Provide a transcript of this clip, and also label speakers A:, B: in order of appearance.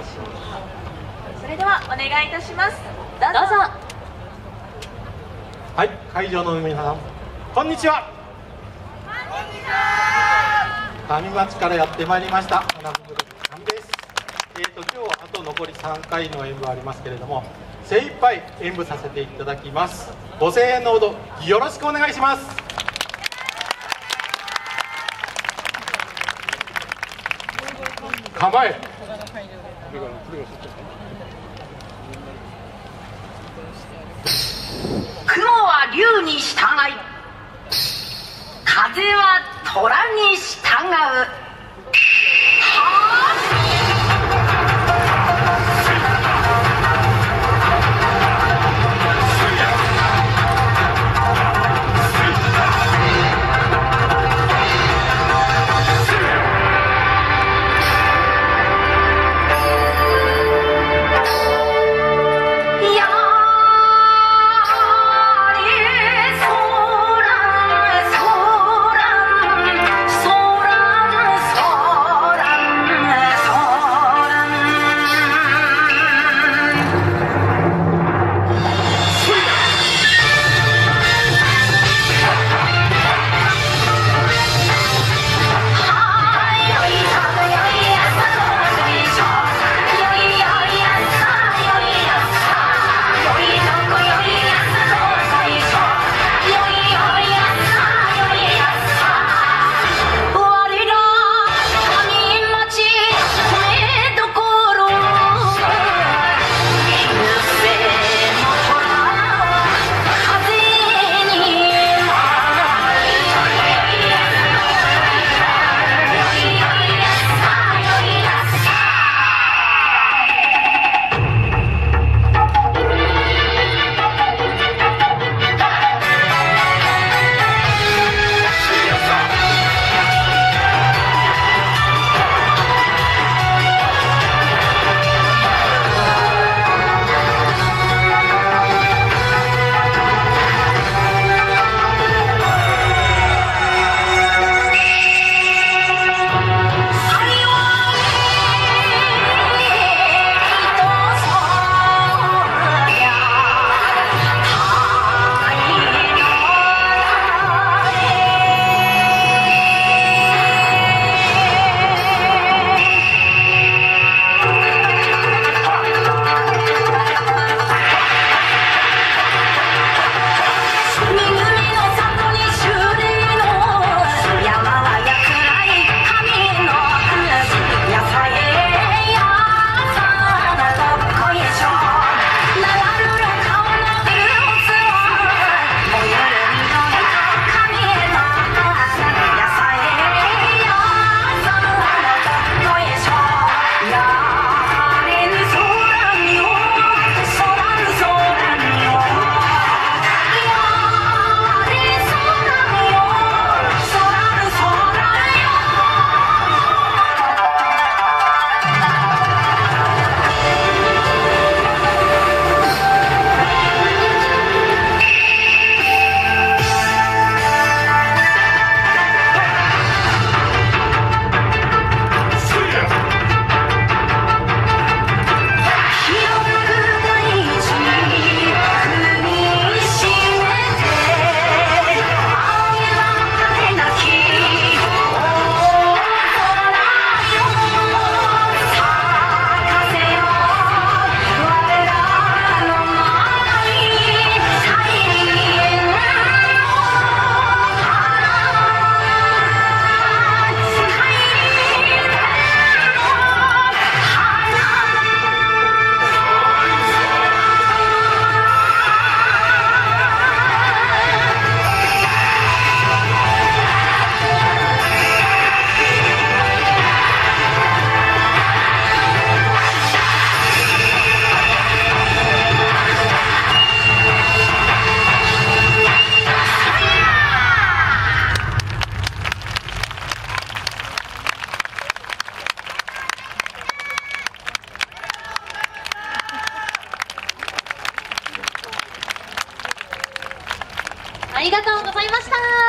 A: しょうか。それではお願いいたします。どうぞ。
B: はい、会場の皆さん、こんにちは。上町からやってまいりました花火グループ上です。今日あと残り3回の演舞ありますけれども、精一杯演舞させていただきます。ご声援のほどよろしくお願いします。構え。
C: 雲は竜に従い、風は虎に従う。はあ